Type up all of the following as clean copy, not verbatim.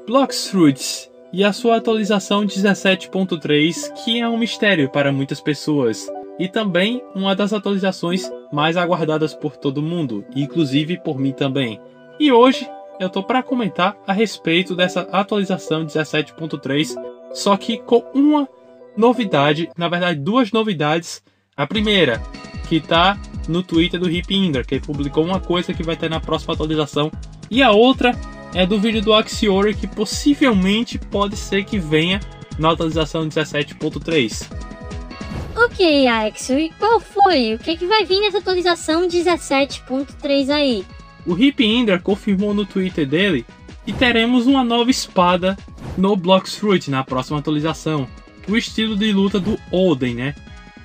Blox Fruits e a sua atualização 17.3, que é um mistério para muitas pessoas, e também uma das atualizações mais aguardadas por todo mundo, inclusive por mim também. E hoje eu tô para comentar a respeito dessa atualização 17.3, só que com uma novidade, na verdade duas novidades. A primeira, que tá no Twitter do Hipindra, que ele publicou uma coisa que vai ter na próxima atualização, e a outra é do vídeo do Axiori, que possivelmente pode ser que venha na atualização 17.3. Ok, Axiori, qual foi? O que vai vir nessa atualização 17.3 aí? O Hipindra confirmou no Twitter dele que teremos uma nova espada no Blox Fruit na próxima atualização. O estilo de luta do Oden, né?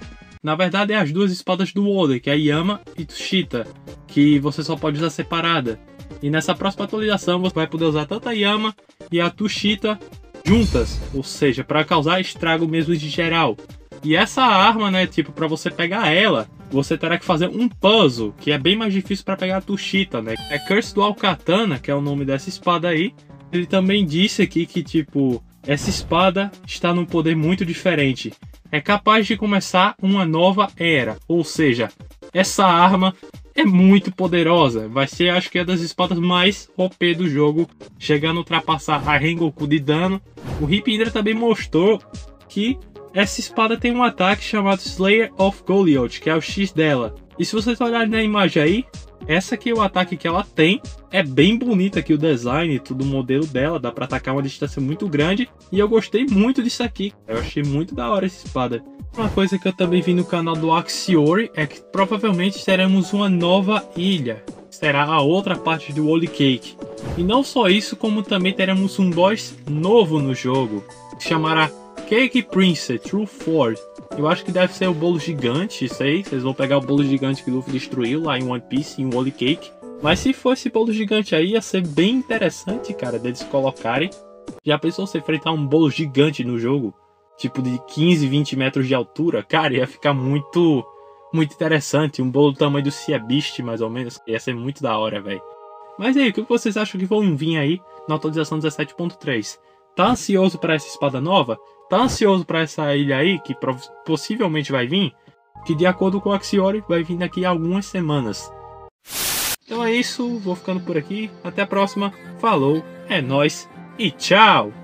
Na verdade é as duas espadas do Oden, que é a Yama e Tushita, que você só pode usar separada. E nessa próxima atualização você vai poder usar tanto a Yama e a Tushita juntas, ou seja, para causar estrago mesmo de geral. E essa arma, né, tipo, para você pegar ela, você terá que fazer um puzzle, que é bem mais difícil para pegar a Tushita, né? É Curse Dual Katana, que é o nome dessa espada aí. Ele também disse aqui que, tipo, essa espada está num poder muito diferente. É capaz de começar uma nova era, ou seja, essa arma é muito poderosa. Vai ser, acho que, é das espadas mais OP do jogo, chegando a ultrapassar a Rengoku de dano. O Hipindra também mostrou que essa espada tem um ataque chamado Slayer of Goliath, que é o X dela. E se vocês olharem na imagem aí, essa aqui é o ataque que ela tem. É bem bonita aqui o design e tudo, o modelo dela. Dá pra atacar uma distância muito grande. E eu gostei muito disso aqui. Eu achei muito da hora essa espada. Uma coisa que eu também vi no canal do Axiori é que provavelmente teremos uma nova ilha. Será a outra parte do Holy Cake. E não só isso, como também teremos um boss novo no jogo. Que se chamará Cake Prince True Ford. Eu acho que deve ser o bolo gigante, isso aí. Vocês vão pegar o bolo gigante que o Luffy destruiu lá em One Piece, em Holy Cake. Mas se for esse bolo gigante aí, ia ser bem interessante, cara, deles colocarem. Já pensou você enfrentar um bolo gigante no jogo? Tipo de 15, 20 metros de altura? Cara, ia ficar muito interessante. Um bolo do tamanho do Sea Beast, mais ou menos. Ia ser muito da hora, velho. Mas aí, o que vocês acham que vão vir aí na atualização 17.3? Tá ansioso para essa espada nova? Tá ansioso para essa ilha aí, que possivelmente vai vir? Que de acordo com o Axiori, vai vir daqui a algumas semanas. Então é isso, vou ficando por aqui. Até a próxima. Falou, é nóis e tchau!